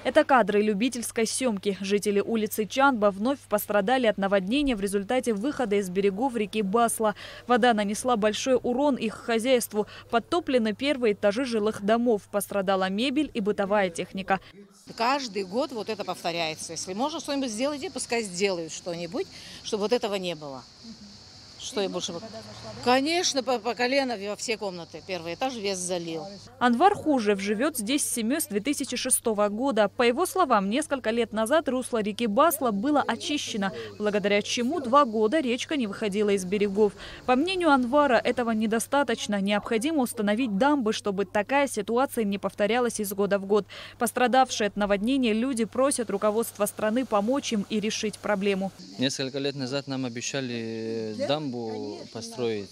Это кадры любительской съемки. Жители улицы Чанба вновь пострадали от наводнения в результате выхода из берегов реки Басла. Вода нанесла большой урон их хозяйству. Подтоплены первые этажи жилых домов. Пострадала мебель и бытовая техника. Каждый год вот это повторяется. Если можно что-нибудь сделать, пускай сделают что-нибудь, чтобы вот этого не было. Что я больше... Конечно, по колено во все комнаты. Первый этаж весь залил. Анвар Хужев живет здесь с семьей с 2006 года. По его словам, несколько лет назад русло реки Басла было очищено, благодаря чему 2 года речка не выходила из берегов. По мнению Анвара, этого недостаточно. Необходимо установить дамбы, чтобы такая ситуация не повторялась из года в год. Пострадавшие от наводнения люди просят руководство страны помочь им и решить проблему. Несколько лет назад нам обещали дамбу построить.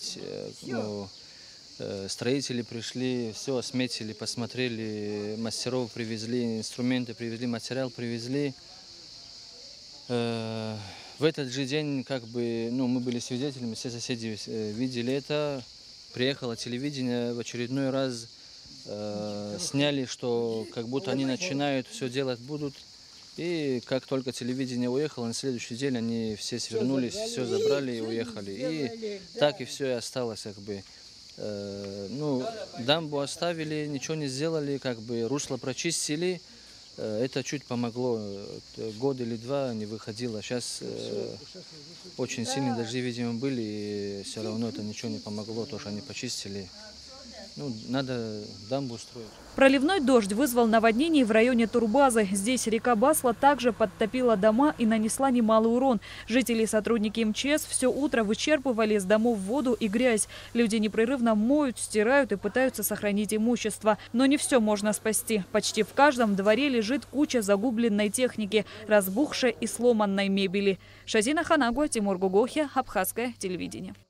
Строители пришли, все осметили, посмотрели, мастеров привезли, инструменты привезли, материал привезли. В этот же день мы были свидетелями, все соседи видели это. Приехало телевидение, в очередной раз сняли, что как будто они начинают, все делать будут. И как только телевидение уехало, на следующий день они все свернулись, все забрали и уехали. И так и все и осталось дамбу оставили, ничего не сделали, русло прочистили. Это чуть помогло. Год или 2 не выходило. Сейчас очень сильные дожди, видимо, были, и все равно это ничего не помогло, то, что они почистили. Надо дамбу строить. Проливной дождь вызвал наводнение в районе Турбазы. Здесь река Басла также подтопила дома и нанесла немалый урон. Жители и сотрудники МЧС все утро вычерпывали из домов воду и грязь. Люди непрерывно моют, стирают и пытаются сохранить имущество. Но не все можно спасти. Почти в каждом дворе лежит куча загубленной техники, разбухшей и сломанной мебели. Шазина Ханагуа, Тимур Гугохи, Абхазское телевидение.